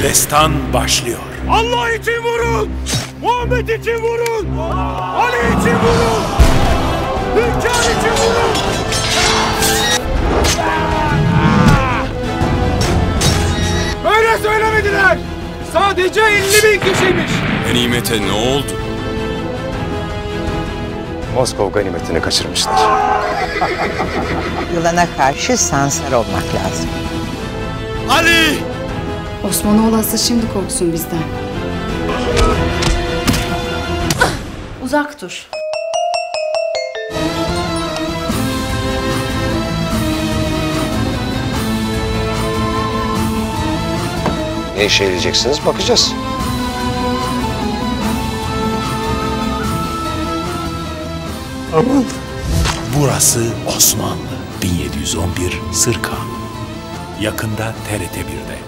Destan başlıyor. Allah için vurun! Muhammed için vurun! Ali için vurun! Hünkâr için vurun! Böyle söylemediler! Sadece 50.000 kişiymiş! Ganimete ne oldu? Moskova ganimetini kaçırmışlar. Yılana karşı sansar olmak lazım. Ali! Osmanoğlu asıl şimdi korksun bizden. Uzak dur. Ne işe yarayeceksiniz bakacağız. Aman. Burası Osmanlı. 1711 Sırka. Yakında TRT 1'de.